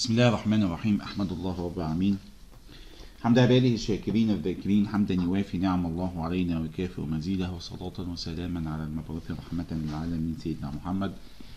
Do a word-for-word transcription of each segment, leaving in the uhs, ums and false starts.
بسم الله الرحمن الرحيم. أحمد الله رب العالمين حمد عباده الشاكرين الذاكرين حمدا يوافي نعم الله علينا ويكافئ مزيده، وصلاة وسلاما على المبعوث رحمة للعالمين سيدنا محمد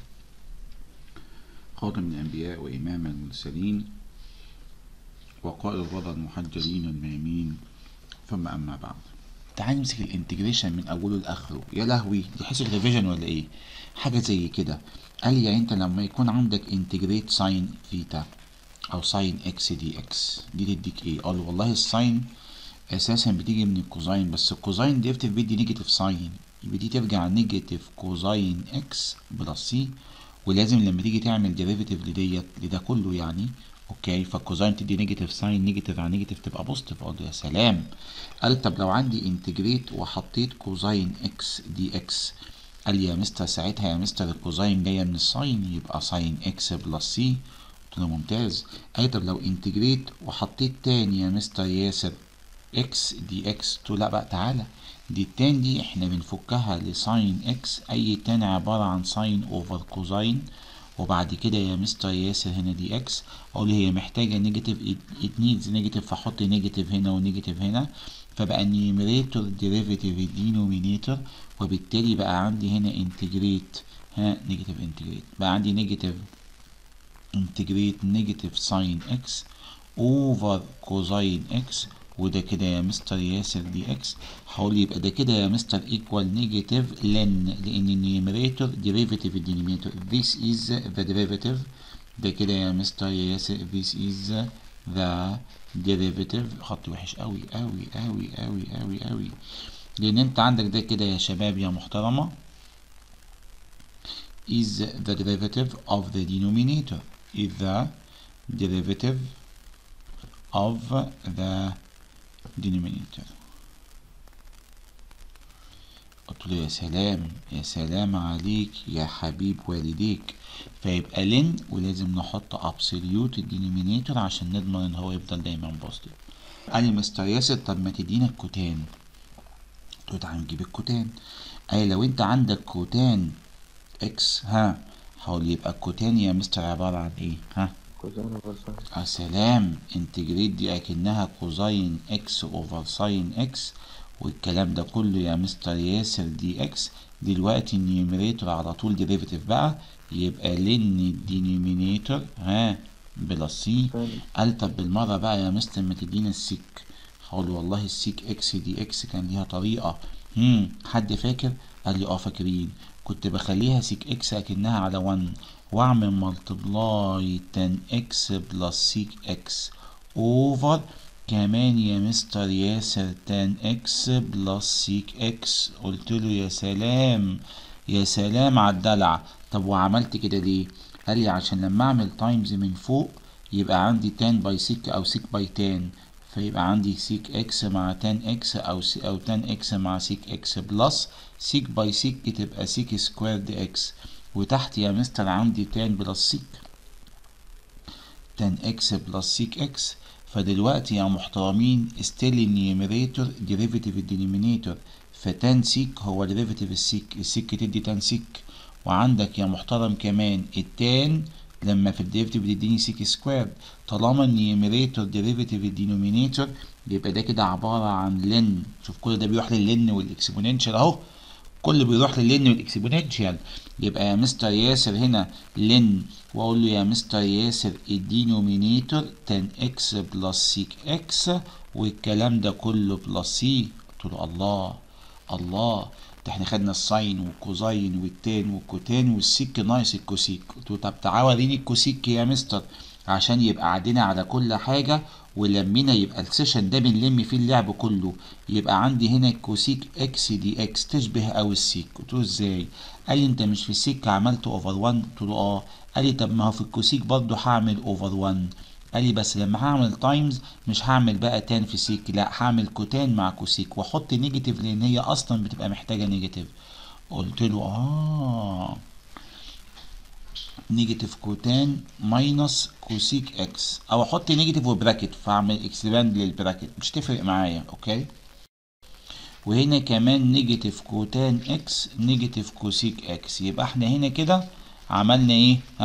خاتم الأنبياء وإمام المرسلين وقائد الرضا المحجلين الميامين، ثم أما بعد. تعال نمسك الانتجريشن من أوله لآخره. يا لهوي، دي حصة ريفيجن ولا إيه؟ حاجة زي كده. قال لي يعني أنت لما يكون عندك انتجريت ساين ثيتا أو ساين إكس دي إكس دي تديك إيه؟ قال والله الساين أساسا بتيجي من الكوزاين، بس الكوزاين ديريفيتيف بيدي نيجاتيف ساين، يبقى دي ترجع نيجاتيف كوزاين إكس بلس سي، ولازم لما تيجي تعمل ديريفيتيف لديت لده كله يعني اوكي، فالكوزاين تدي نيجاتيف ساين، نيجاتيف على نيجاتيف تبقى بوزيتيف. اقول يا سلام. قال طب لو عندي انتجريت وحطيت كوزاين اكس دي اكس، قال لي يا مستر ساعتها يا مستر الكوزاين جايه من الساين يبقى ساين اكس بلس سي. قلت له ممتاز. قال طب لو انتجريت وحطيت تاني يا مستر ياسر اكس دي اكس، قلت له لا بقى تعالى، دي التان دي احنا بنفكها لساين اكس، اي تان عباره عن ساين اوفر كوزاين، وبعد كده يا مستر ياسر هنا دي اكس، اقول هي محتاجه نيجاتيف، ات نيدز نيجاتيف، فاحط نيجاتيف هنا ونيجاتيف هنا، فبقى النيوميريتور ديريفيتيف الدينومينيتور، وبالتالي بقى عندي هنا انتجريت ها نيجاتيف انتجريت، بقى عندي نيجاتيف انتجريت نيجاتيف ساين اكس اوفر كوزاين اكس، وده كده يا مستر ياسر دي اكس. هقول يبقى ده كده يا مستر ايكوال نيجاتيف لن، لان النيوميريتور ديريفيتيف الدينومينيتور، this is the derivative. ده كده يا مستر ياسر this is the derivative. خط وحش قوي قوي قوي قوي قوي قوي، لان انت عندك ده كده يا شباب يا محترمه is the derivative of the denominator is the derivative of the denominator. قلت له يا سلام يا سلام عليك يا حبيب والديك، فيبقى لن ولازم نحط absolute الدينومينيتور عشان نضمن ان هو يفضل دايما بوزيتيف. قال لي مستر ياسر طب ما تدينا الكوتان. قلت له تعالى نجيب الكوتان. قال لو انت عندك كوتان اكس ها، حاول يبقى الكوتان يا مستر عباره عن ايه ها؟ كوزين اوفر ساين. يا سلام، انتجريت دي اكنها كوزاين اكس اوفر ساين اكس، والكلام ده كله يا مستر ياسر دي اكس. دلوقتي النيوميريتور على طول ديريفيتيف بقى، يبقى لن الدينومينيتور ها بلس سي. قال طب بالمره بقى يا مستر ما تدينا السيك. هقول والله السيك اكس دي اكس كان ليها طريقه، هم حد فاكر؟ قال لي اه فاكرين، كنت بخليها سيك اكس اكنها على واحد، واعمل ملتبلاي تان اكس بلس سيك اكس اوفر كمان يا مستر ياسر تان اكس بلس سيك اكس. قلت له يا سلام يا سلام على الدلع. طب وعملت كده ليه؟ قال لي عشان لما اعمل تايمز من فوق يبقى عندي تان باي سيك او سيك باي تان، فيبقى عندي سيك اكس مع تان اكس او سي او تان اكس مع سيك اكس بلس سيك باي سيك تبقى سيك سكويرد اكس، وتحت يا مستر عندي تان بلس سيك، تان اكس بلس سيك اكس. فدلوقتي يا محترمين ستيل النيوميريتور ديريفيتيف الدينومينيتور، فتان سيك هو ديريفيتيف السيك، السيك تدي تان سيك، وعندك يا محترم كمان التان لما في الديريفيتيف بتديني سيك سكوير. طالما النيوميريتور ديريفيتيف الدينومينيتور يبقى ده كده عباره عن لن. شوف كل ده بيروح للن والاكسبوننشال اهو، كل بيروح للن والاكسبوننشال. يبقى يا مستر ياسر هنا لن، واقول له يا مستر ياسر الدينومينيتور تان اكس بلس سيك اكس، والكلام ده كله بلس سي. قلت له الله الله، ده احنا خدنا الساين والكوزاين والتان والكوتان والسيك ناقص الكوسيك. قلت له طب تعالى وريني الكوسيك يا مستر عشان يبقى عدينا على كل حاجه ولمينا، يبقى السيشن ده بنلم فيه اللعب كله. يبقى عندي هنا الكوسيك اكس دي اكس تشبه او السيك. قلت له ازاي؟ قال لي انت مش في السيك عملت اوفر واحد؟ قلت له اه. قال لي طب ما هو في الكوسيك برضه هعمل اوفر واحد. قال لي بس لما هعمل تايمز مش هعمل بقى تان في سيك، لا هعمل كوتان مع كوسيك واحط نيجاتيف لان هي اصلا بتبقى محتاجه نيجاتيف. قلت له اه نيجاتيف كوتان ماينس كوسيك اكس، او احط نيجاتيف وبراكت فاعمل اكسباند للبراكت مش تفرق معايا اوكي. وهنا كمان نيجاتيف كوتان اكس نيجاتيف كوسيك اكس، يبقى احنا هنا كده عملنا ايه ها؟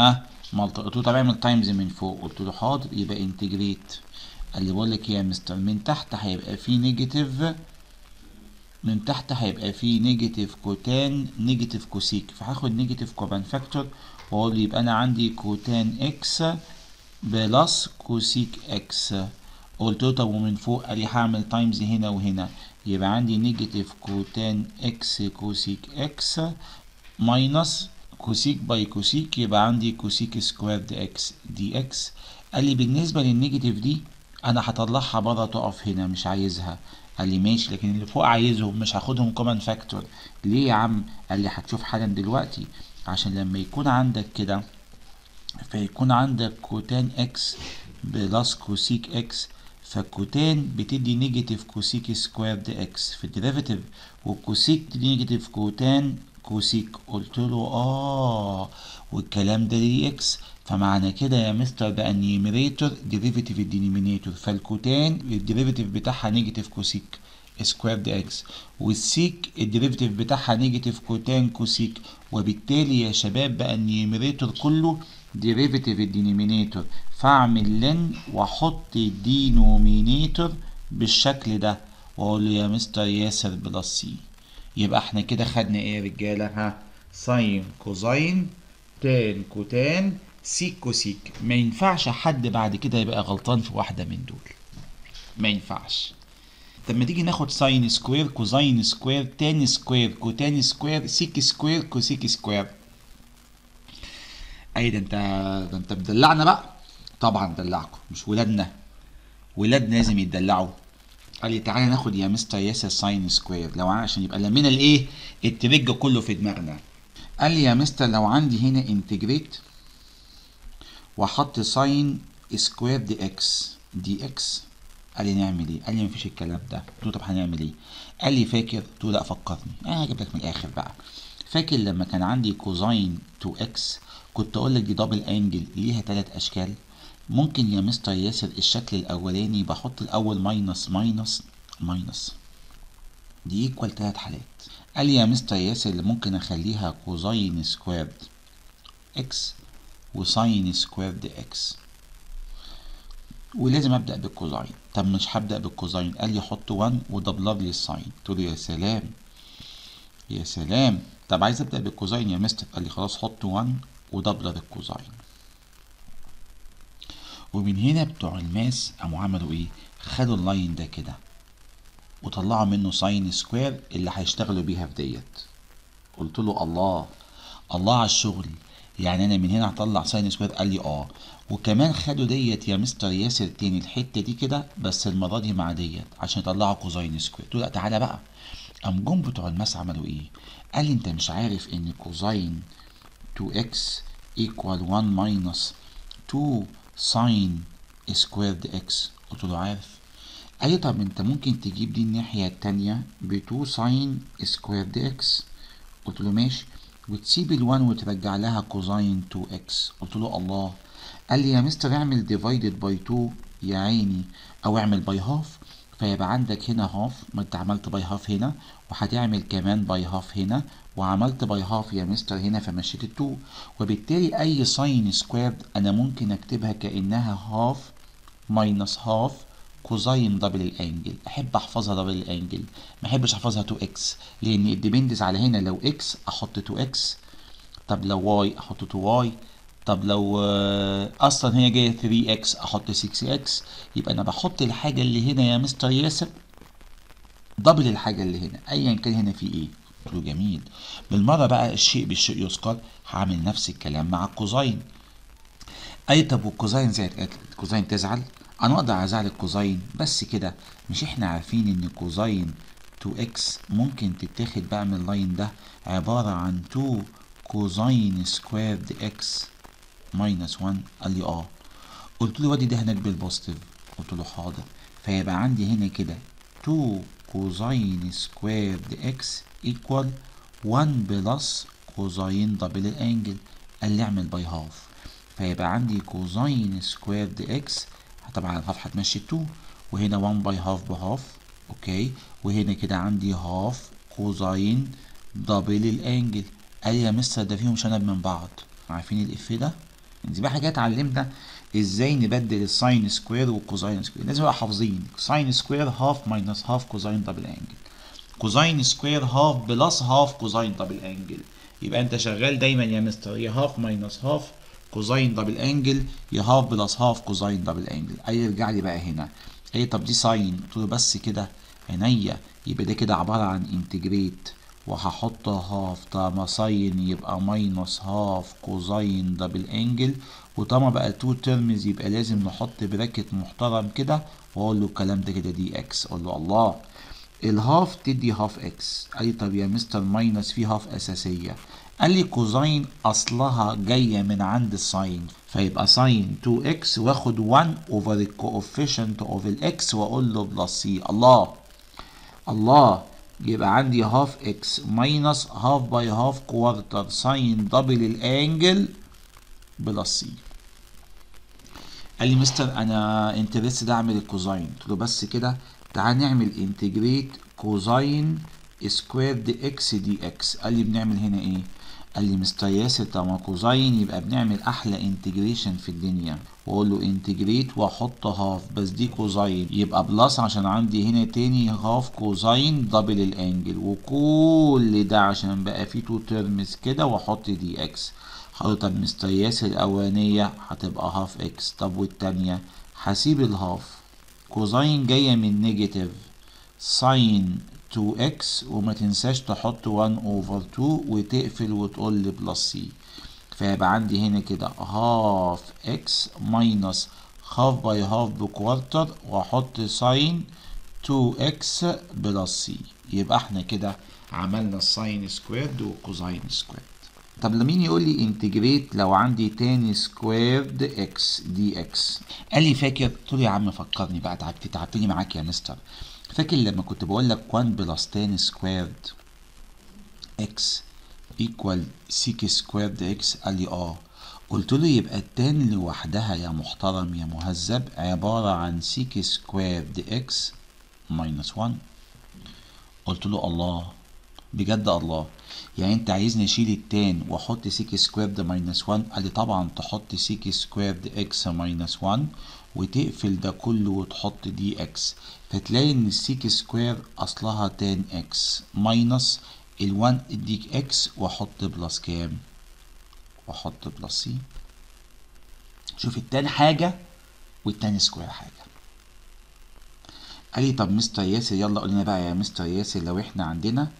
مالتي، قلت له طب اعمل تايمز من فوق، قلت له حاضر، يبقى انتجريت. قال لي بقول لك ايه يا مستر، من تحت هيبقى فيه نيجاتيف، من تحت هيبقى فيه نيجاتيف كوتان نيجاتيف كوسيك، فهاخد نيجاتيف كوبان فاكتور واقول له يبقى انا عندي كوتان اكس بلس كوسيك اكس. قلت له طب ومن فوق، قال لي هعمل تايمز هنا وهنا، يبقى عندي نيجاتيف كوتان اكس كوسيك اكس ماينس كوسيك باي كوسيك، يبقى عندي كوسيك سكويرد اكس دي اكس. قال لي بالنسبة للنيجاتيف دي انا هطلعها بره تقف هنا، مش عايزها. قال لي ماشي، لكن اللي فوق عايزهم، مش هاخدهم كومن فاكتور. ليه يا عم؟ قال لي هتشوف حالا دلوقتي، عشان لما يكون عندك كده فيكون عندك كوتان اكس بلس كوسيك اكس، فالكوتان بتدي نيجاتيف كوسيك سكويرد اكس في الديريفاتيف، والكوسيك تدي نيجاتيف كوتان كوسيك. قلت له اه، والكلام ده دي اكس، فمعنى كده يا مستر بقى النيوميريتور ديريفاتيف الدينومينيتور، فالكوتان الديريفاتيف بتاعها نيجاتيف كوسيك سكويرد اكس، والسيك الديريفاتيف بتاعها نيجاتيف كوتان كوسيك، وبالتالي يا شباب بقى النيوميريتور كله ديريفاتيف الدينومينيتور، فاعمل لن واحط الدينومينيتور بالشكل ده واقول له يا مستر ياسر بلس سي. يبقى احنا كده خدنا ايه يا رجاله؟ ها، ساين كوزاين تان كوتان سيك كوسيك. ما ينفعش حد بعد كده يبقى غلطان في واحده من دول، ما ينفعش. طب ما تيجي ناخد ساين سكوير كوزاين سكوير تان سكوير كوتان سكوير سيك سكوير كوسيك سكوير. اي ده انت، ده انت بتدلعنا بقى. طبعا دلعكم، مش ولادنا، ولادنا لازم يتدلعوا. قال لي تعالى ناخد يا مستر ياسر ساين سكوير، لو عشان يبقى لمينا الايه التريج كله في دماغنا. قال لي يا مستر لو عندي هنا انتجريت واحط ساين سكوير دي اكس دي اكس، قال لي نعمل ايه؟ قال لي مفيش الكلام ده. قلت له طب هنعمل ايه؟ قال لي فاكر؟ قلت له لا فكرني، انا هجيب لك من الاخر بقى. فاكر لما كان عندي كوزاين تو اكس كنت اقول لك دي دبل انجل ليها ثلاث اشكال؟ ممكن يا مستر ياسر الشكل الاولاني بحط الاول ماينس ماينس ماينس، دي ايكوال ثلاث حالات. قال لي يا مستر ياسر اللي ممكن اخليها كوزاين سكويرد اكس وساين سكويرد اكس، ولازم ابدا بالكوزاين. طب مش هبدا بالكوزاين، قال لي حط واحد ودبلر لي الساين. قلت له يا سلام يا سلام، طب عايز ابدا بالكوزاين يا مستر، قال لي خلاص حط واحد ودبلر الكوزاين. ومن هنا بتوع الماس قاموا عملوا ايه؟ خدوا اللاين ده كده وطلعوا منه ساين سكوير اللي هيشتغلوا بيها في ديت. قلت له الله الله على الشغل، يعني انا من هنا هطلع ساين سكوير؟ قال لي اه. وكمان خدوا ديت يا مستر ياسر تاني الحته دي كده، بس المره دي مع ديت عشان يطلعوا كوزاين سكوير. قلت له لا تعالى بقى. قام جم بتوع الماس عملوا ايه؟ قال لي انت مش عارف ان كوزاين تو اكس ايكوال واحد ماينس اتنين ساين سكويرد اكس؟ قلت له عارف. قال لي طب انت ممكن تجيب دي الناحيه التانيه ب اتنين ساين سكويرد اكس؟ قلت له ماشي، وتسيب ال1 وترجع لها كوزاين تو اكس. قلت له الله. قال لي يا مستر اعمل ديفايدد باي اتنين يا عيني، او اعمل باي هاف، فيبقى عندك هنا هاف، ما انت عملت باي هاف هنا وهتعمل كمان باي هاف هنا، وعملت باي هاف يا مستر هنا فمشيت التو، وبالتالي اي ساين سكويرد انا ممكن اكتبها كانها هاف ماينس هاف كوزاين دبل الانجل. احب احفظها دبل الانجل، ما احبش احفظها اتنين اكس، لان الديبندز على هنا لو اكس احط اتنين اكس، طب لو واي احط اتنين واي، طب لو اصلا هي جايه تلاتة اكس احط ستة اكس. يبقى انا بحط الحاجه اللي هنا يا مستر ياسر دبل الحاجه اللي هنا ايا كان هنا في ايه. قلت له جميل. بالمره بقى الشيء بالشيء يذكر، هعمل نفس الكلام مع الكوزاين. اي طب والكوزاين زائد الكوزاين تزعل؟ انا اقدر ازعل الكوزاين بس كده. مش احنا عارفين ان كوزاين تو اكس ممكن تتاخد بقى من اللاين ده عبارة عن اتنين كوزاين سكويرد اكس ماينس واحد؟ قال لي اه. قلت له ودي ده هناك بالبوزيتيف. قلت له حاضر. فيبقى عندي هنا كده اتنين كوزاين سكويرد اكس ايكوال واحد بلس كوزاين دبل الانجل. قال لي اعمل باي هاف، فيبقى عندي كوزاين سكويرد اكس، طبعا الهاف هتمشي اتنين، وهنا واحد باي هاف بهاف، اوكي، وهنا كده عندي هاف كوزاين دبل الانجل. قال يا مستر ده فيهم شنب من بعض. عارفين الإف ده؟ يبقى احنا كده اتعلمنا ازاي نبدل الساين سكوير والكوزاين سكوير. لازم نبقى حافظين ساين سكوير هاف ماينس هاف كوزاين دبل انجل، كوزاين سكوير هاف بلس هاف كوزاين دبل انجل. يبقى انت شغال دايما يا مستر يا هاف ماينس هاف كوزاين دبل انجل يا هاف بلس هاف كوزاين دبل انجل. اي يرجع لي بقى هنا ايه؟ طب دي ساين، قلت له بس كده عينيا. يبقى ده كده عباره عن انتجريت وهحط هاف، طالما ساين يبقى ماينس هاف كوزاين دبل انجل، وطالما بقى تو تيرمز يبقى لازم نحط براكت محترم كده واقول له الكلام ده كده دي اكس. اقول له الله الهاف تدي هاف اكس. قال لي طب يا مستر ماينس في هاف اساسيه. قال لي كوزاين اصلها جايه من عند الساين، فيبقى ساين تو اكس واخد واحد اوفر الكوفيشنت اوف الاكس واقول له بلس سي. الله الله، يبقى عندي هاف اكس ماينس هاف باي هاف كوارتر ساين دبل الانجل بلس سي. قال لي مستر انا انترست ده اعمل الكوزاين. قلت له بس كده تعال نعمل انتجريت كوزاين سكوير دي اكس دي اكس. قال لي بنعمل هنا ايه؟ قال لي مستر ياسر طالما كوزاين يبقى بنعمل احلى انتجريشن في الدنيا، واقول له انتجريت واحط هاف بس دي كوزاين يبقى بلس عشان عندي هنا تاني هاف كوزاين دبل الانجل، وكل ده عشان بقى فيه تو تيرمز كده واحط دي اكس. هقول طب مستر ياسر الاولانيه هتبقى هاف اكس، طب والتانيه هسيب الهاف كوزاين جايه من نيجاتيف ساين تو اكس وما تنساش تحط واحد اوفر اتنين وتقفل وتقول لي بلس سي. فيبقى عندي هنا كده هاف اكس ماينس هاف باي هاف بكوارتر واحط ساين تو اكس بلس سي. يبقى احنا كده عملنا الساين سكويرد والكوزاين سكويرد. طب لمين يقول لي انتجريت لو عندي تاني سكويرد اكس دي اكس؟ قال لي فاكر؟ قلت له يا عم فكرني بقى، تعبت تعبتني معاك يا مستر. فاكر لما كنت بقول لك واحد بلس تاني سكويرد اكس ايكوال سيك سكويرد اكس؟ قال لي اه. قلت له يبقى التان لوحدها يا محترم يا مهذب عبارة عن سيك سكويرد اكس ماينس واحد. قلت له الله بجد الله، يعني انت عايزني اشيل التان واحط سيك سكويرد ماينس واحد؟ قال لي طبعا تحط سيك سكويرد اكس ماينس واحد وتقفل ده كله وتحط دي اكس، فتلاقي ان السيك سكوير اصلها تان اكس ماينس ال1 اديك اكس واحط بلس كام؟ واحط بلس سي. شوف التان حاجه والتان سكوير حاجه. قال لي طب مستر ياسر يلا قول لنا بقى يا مستر ياسر لو احنا عندنا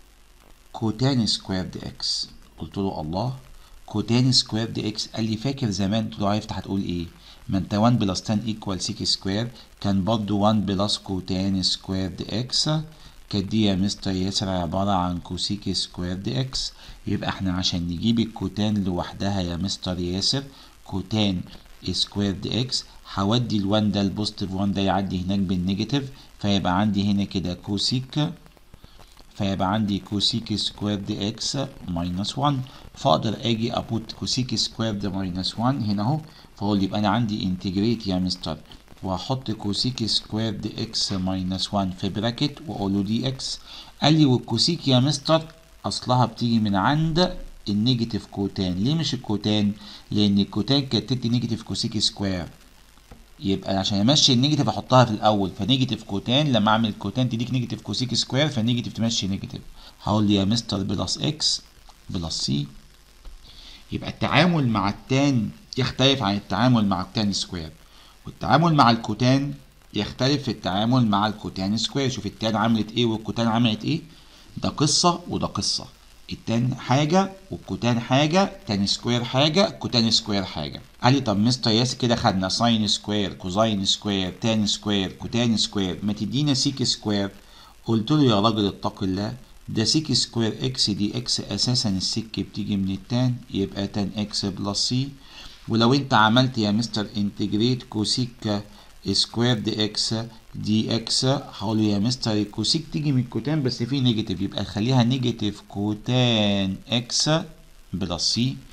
كوتان سكويرد اكس. قلت له الله كوتان سكويرد اكس. قال لي فاكر زمان؟ قلت له عرفت هتقول ايه؟ ما انت واحد بلس عشرة ايكوال سيك سكوير، كان برضه واحد بلس كوتان سكويرد اكس، كانت دي يا مستر ياسر عبارة عن كوسيك سكويرد اكس. يبقى احنا عشان نجيب الكوتان لوحدها يا مستر ياسر كوتان سكويرد اكس هودي الوان ده البوزيتيف واحد ده يعدي هناك بالنيجاتيف، فيبقى عندي هنا كده كوسيك، فيبقى عندي كوسيك سكويرد اكس ماينس واحد، فاقدر اجي ابوت كوسيك سكويرد ماينس واحد هنا اهو، فاقول يبقى انا عندي انتجريت يا مستر وهحط كوسيك سكويرد اكس ماينس واحد في براكت واقول له دي اكس. قال لي والكوسيك يا مستر اصلها بتيجي من عند النيجاتيف كوتان. ليه مش الكوتان؟ لان الكوتان كانت تدي نيجاتيف كوسيك سكوير، يبقى عشان امشي النيجاتيف احطها في الاول، فنيجاتيف كوتان لما اعمل كوتان تديك نيجاتيف كوسيك سكوير، فالنيجاتيف تمشي نيجاتيف. هقول لي يا مستر بلس اكس بلس سي. يبقى التعامل مع التان يختلف عن التعامل مع التان سكوير، والتعامل مع الكوتان يختلف في التعامل مع الكوتان سكوير. شوف التان عملت ايه والكوتان عملت ايه، ده قصة وده قصة. التان حاجة والكوتان حاجة، تان سكوير حاجة كوتان سكوير حاجة. قال لي طب مستر ياسر كده خدنا ساين سكوير كوزاين سكوير تان سكوير كوتان سكوير، ما تدينا سيك سكوير. قلت له يا راجل اتق الله، ده سيك سكوير اكس دي اكس اساسا السك بتيجي من التان، يبقى تان اكس بلس سي. ولو انت عملت يا مستر انتجريت كوسيك سكوير دي اكس دي اكس، هقول يا مستر الكوسيك تيجي من الكوتان بس في نيجاتيف، يبقى خليها نيجاتيف كوتان اكس بلس سي.